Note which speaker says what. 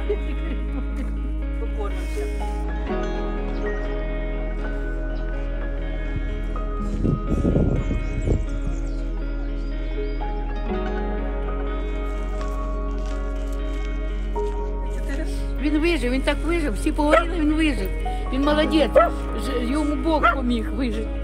Speaker 1: Покормимося.
Speaker 2: Він вижив, він так вижив, всі поговорили, він вижив. Він молодець, йому Бог поміг вижити.